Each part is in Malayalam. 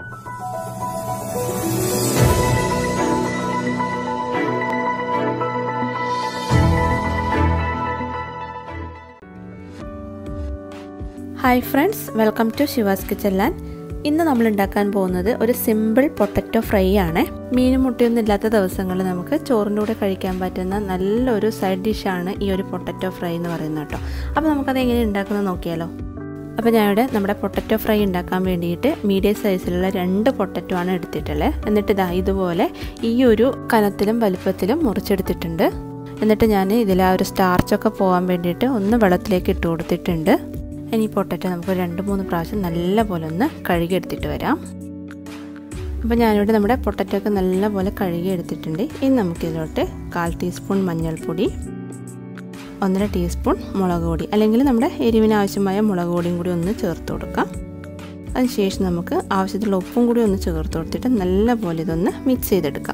Hi friends, welcome to Shiva's kitchen land. ഇന്ന് നമ്മൾ ഉണ്ടാക്കാൻ പോകുന്നത് ഒരു സിമ്പിൾ പൊട്ടറ്റോ ഫ്രൈ ആണ്. മീനും മുട്ടയൊന്നും ഇല്ലാത്ത ദിവസങ്ങളിൽ നമുക്ക് ചോറിൻ്റെ കൂടെ കഴിക്കാൻ പറ്റുന്ന നല്ലൊരു സൈഡ് ഡിഷാണ് ഈ ഒരു പൊട്ടറ്റോ ഫ്രൈ എന്ന് പറയുന്നത് കേട്ടോ. അപ്പോൾ നമുക്കത് എങ്ങനെ ഉണ്ടാക്കുന്നത് നോക്കിയാലോ. അപ്പോൾ ഞാനിവിടെ നമ്മുടെ പൊട്ടറ്റോ ഫ്രൈ ഉണ്ടാക്കാൻ വേണ്ടിയിട്ട് മീഡിയം സൈസിലുള്ള 2 പൊട്ടറ്റോ ആണ് എടുത്തിട്ടുള്ളത്. എന്നിട്ട് ഇതുപോലെ ഈ ഒരു കനത്തിലും വലുപ്പത്തിലും മുറിച്ചെടുത്തിട്ടുണ്ട്. എന്നിട്ട് ഞാൻ ഇതിൽ ആ ഒരു സ്റ്റാർച്ചൊക്കെ പോകാൻ വേണ്ടിയിട്ട് ഒന്ന് വെള്ളത്തിലേക്ക് ഇട്ട് കൊടുത്തിട്ടുണ്ട്. ഇനി പൊട്ടറ്റോ നമുക്ക് 2-3 പ്രാവശ്യം നല്ലപോലെ ഒന്ന് കഴുകിയെടുത്തിട്ട് വരാം. അപ്പോൾ ഞാനിവിടെ നമ്മുടെ പൊട്ടറ്റോ ഒക്കെ നല്ലപോലെ കഴുകിയെടുത്തിട്ടുണ്ട്. ഇനി നമുക്കിതിലോട്ട് 1/4 ടീസ്പൂൺ മഞ്ഞൾപ്പൊടി, 1.5 ടീസ്പൂൺ മുളക് പൊടി, അല്ലെങ്കിൽ നമ്മുടെ എരിവിന് ആവശ്യമായ മുളക് പൊടിയും കൂടി ഒന്ന് ചേർത്ത് കൊടുക്കാം. അതിനുശേഷം നമുക്ക് ആവശ്യത്തിലുള്ള ഉപ്പും കൂടി ഒന്ന് ചേർത്ത് കൊടുത്തിട്ട് നല്ലപോലെ ഇതൊന്ന് മിക്സ് ചെയ്തെടുക്കാം.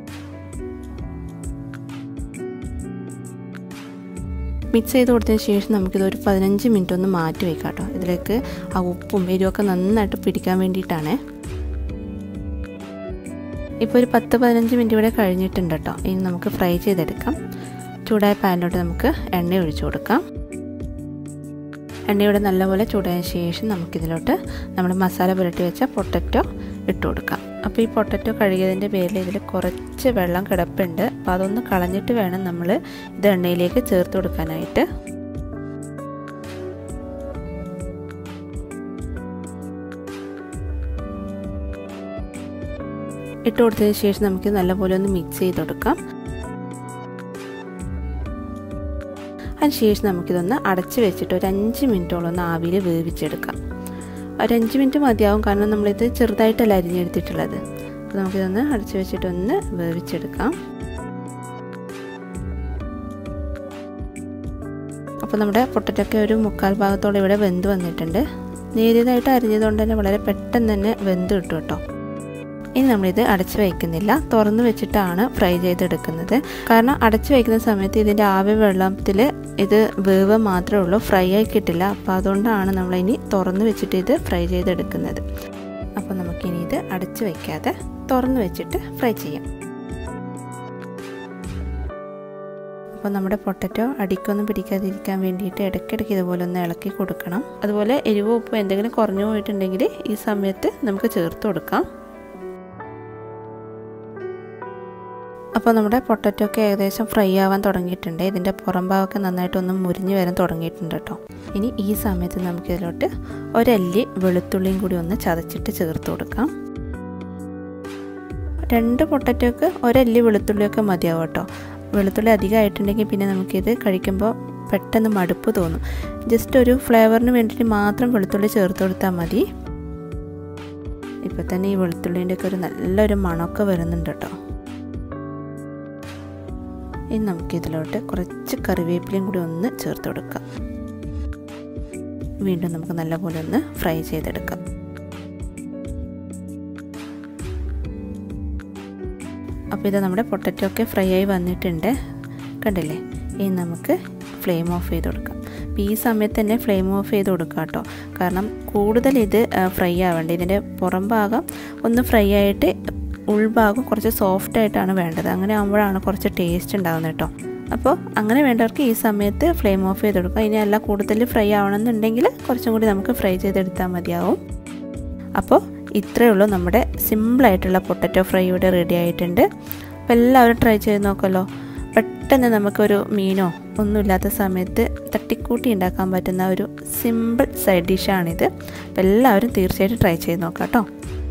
മിക്സ് ചെയ്ത് കൊടുത്തതിന് ശേഷം നമുക്കിതൊരു 15 മിനിറ്റ് ഒന്ന് മാറ്റി വയ്ക്കാം കേട്ടോ. ഇതിലേക്ക് ആ ഉപ്പും എരിവൊക്കെ നന്നായിട്ട് പിടിക്കാൻ വേണ്ടിയിട്ടാണ്. ഇപ്പോൾ ഒരു 10-15 മിനിറ്റ് ഇവിടെ കഴിഞ്ഞിട്ടുണ്ട് കേട്ടോ. ഇനി നമുക്ക് ഫ്രൈ ചെയ്തെടുക്കാം. ചൂടായ പാനിലോട്ട് നമുക്ക് എണ്ണ ഒഴിച്ചു കൊടുക്കാം. എണ്ണയുടെ നല്ലപോലെ ചൂടായ ശേഷം നമുക്കിതിലോട്ട് നമ്മൾ മസാല പുരട്ടി വെച്ച പൊട്ടറ്റോ ഇട്ട് കൊടുക്കാം. അപ്പോൾ ഈ പൊട്ടറ്റോ കഴുകിയതിൻ്റെ പേരിൽ ഇതിൽ കുറച്ച് വെള്ളം കിടപ്പുണ്ട്. അപ്പോൾ അതൊന്ന് കളഞ്ഞിട്ട് വേണം നമ്മൾ ഇത് എണ്ണയിലേക്ക് ചേർത്ത് കൊടുക്കാനായിട്ട്. ഇട്ട് കൊടുത്തതിന് ശേഷം നമുക്ക് നല്ലപോലെ ഒന്ന് മിക്സ് ചെയ്ത് കൊടുക്കാം. അതിനുശേഷം നമുക്കിതൊന്ന് അടച്ച് വെച്ചിട്ട് ഒരു 5 മിനിറ്റോളം ഒന്ന് ആവിയിൽ വേവിച്ചെടുക്കാം. ഒരു 5 മിനിറ്റ് മതിയാവും, കാരണം നമ്മളിത് ചെറുതായിട്ടല്ല അരിഞ്ഞെടുത്തിട്ടുള്ളത്. അപ്പോൾ നമുക്കിതൊന്ന് അടച്ച് വെച്ചിട്ടൊന്ന് വേവിച്ചെടുക്കാം. അപ്പോൾ നമ്മുടെ പൊട്ടറ്റൊക്കെ ഒരു 1/4 ഭാഗത്തോളം ഇവിടെ വെന്ത് വന്നിട്ടുണ്ട്. നേരിയതായിട്ട് അരിഞ്ഞതുകൊണ്ട് തന്നെ വളരെ പെട്ടെന്ന് തന്നെ വെന്ത് കിട്ടും കേട്ടോ. ഇനി നമ്മളിത് അടച്ച് വയ്ക്കുന്നില്ല, തുറന്ന് വെച്ചിട്ടാണ് ഫ്രൈ ചെയ്തെടുക്കുന്നത്. കാരണം അടച്ച് വയ്ക്കുന്ന സമയത്ത് ഇതിൻ്റെ ആവി വെള്ളത്തിൽ ഇത് വേവ് മാത്രമേ ഉള്ളൂ, ഫ്രൈ ആയി കിട്ടില്ല. അപ്പോൾ അതുകൊണ്ടാണ് നമ്മളിനി തുറന്ന് വെച്ചിട്ട് ഇത് ഫ്രൈ ചെയ്തെടുക്കുന്നത്. അപ്പോൾ നമുക്കിനി ഇത് അടച്ച് വയ്ക്കാതെ തുറന്ന് വെച്ചിട്ട് ഫ്രൈ ചെയ്യാം. അപ്പോൾ നമ്മുടെ പൊട്ടറ്റോ അടിക്കൊന്നും പിടിക്കാതിരിക്കാൻ വേണ്ടിയിട്ട് ഇടയ്ക്കിടയ്ക്ക് ഇതുപോലെ ഒന്ന് ഇളക്കി കൊടുക്കണം. അതുപോലെ എരിവോ ഉപ്പോ എന്തെങ്കിലും കുറഞ്ഞു പോയിട്ടുണ്ടെങ്കിൽ ഈ സമയത്ത് നമുക്ക് ചേർത്ത് കൊടുക്കാം. അപ്പോൾ നമ്മുടെ പൊട്ടറ്റോ ഒക്കെ ഏകദേശം ഫ്രൈ ആവാൻ തുടങ്ങിയിട്ടുണ്ട്. ഇതിൻ്റെ പുറം ഭാഗമൊക്കെ നന്നായിട്ടൊന്ന് മുരിഞ്ഞ് വരാൻ തുടങ്ങിയിട്ടുണ്ട് കേട്ടോ. ഇനി ഈ സമയത്ത് നമുക്കിതിലോട്ട് 1 അല്ലി വെളുത്തുള്ളിയും കൂടി ഒന്ന് ചതച്ചിട്ട് ചേർത്ത് കൊടുക്കാം. 2 പൊട്ടറ്റോക്ക് 1 അല്ലി വെളുത്തുള്ളിയൊക്കെ മതിയാവും കേട്ടോ. വെളുത്തുള്ളി അധികമായിട്ടുണ്ടെങ്കിൽ പിന്നെ നമുക്കിത് കഴിക്കുമ്പോൾ പെട്ടെന്ന് മടുപ്പ് തോന്നും. ജസ്റ്റ് ഒരു ഫ്ലേവറിന് വേണ്ടിയിട്ട് മാത്രം വെളുത്തുള്ളി ചേർത്ത് കൊടുത്താൽ മതി. ഇപ്പോൾ തന്നെ ഈ വെളുത്തുള്ളീൻ്റെ ഒക്കെ ഒരു നല്ലൊരു മണമൊക്കെ വരുന്നുണ്ട് കേട്ടോ. ഇനി നമുക്കിതിലോട്ട് കുറച്ച് കറിവേപ്പിലയും കൂടി ഒന്ന് ചേർത്ത് കൊടുക്കാം. വീണ്ടും നമുക്ക് നല്ലപോലെ ഒന്ന് ഫ്രൈ ചെയ്തെടുക്കാം. അപ്പോൾ ഇത് നമ്മുടെ പൊട്ടറ്റോ ഒക്കെ ഫ്രൈ ആയി വന്നിട്ടുണ്ട്, കണ്ടില്ലേ. ഇനി നമുക്ക് ഫ്ലെയിം ഓഫ് ചെയ്ത് കൊടുക്കാം. അപ്പോൾ ഈ സമയത്ത് തന്നെ ഫ്ലെയിം ഓഫ് ചെയ്ത് കൊടുക്കാം കേട്ടോ. കാരണം കൂടുതൽ ഇത് ഫ്രൈ ആവേണ്ട. ഇതിൻ്റെ പുറം ഭാഗം ഒന്ന് ഫ്രൈ ആയിട്ട് ഉൾഭാഗം കുറച്ച് സോഫ്റ്റ് ആയിട്ടാണ് വേണ്ടത്. അങ്ങനെ ആകുമ്പോഴാണ് കുറച്ച് ടേസ്റ്റ് ഉണ്ടാകുന്നത് കേട്ടോ. അപ്പോൾ അങ്ങനെ വേണ്ടവർക്ക് ഈ സമയത്ത് ഫ്ലെയിം ഓഫ് ചെയ്ത് കൊടുക്കുക. ഇനി അല്ല കൂടുതൽ ഫ്രൈ ആവണമെന്നുണ്ടെങ്കിൽ കുറച്ചും കൂടി നമുക്ക് ഫ്രൈ ചെയ്തെടുത്താൽ മതിയാവും. അപ്പോൾ ഇത്രയേ ഉള്ളൂ, നമ്മുടെ സിമ്പിളായിട്ടുള്ള പൊട്ടറ്റോ ഫ്രൈ ഇവിടെ റെഡി ആയിട്ടുണ്ട്. അപ്പോൾ എല്ലാവരും ട്രൈ ചെയ്ത് നോക്കല്ലോ. പെട്ടെന്ന് നമുക്കൊരു മീനോ ഒന്നുമില്ലാത്ത സമയത്ത് തട്ടിക്കൂട്ടി ഉണ്ടാക്കാൻ പറ്റുന്ന ഒരു സിമ്പിൾ സൈഡ് ഡിഷാണിത്. അപ്പോൾ എല്ലാവരും തീർച്ചയായിട്ടും ട്രൈ ചെയ്ത് നോക്കാം കേട്ടോ.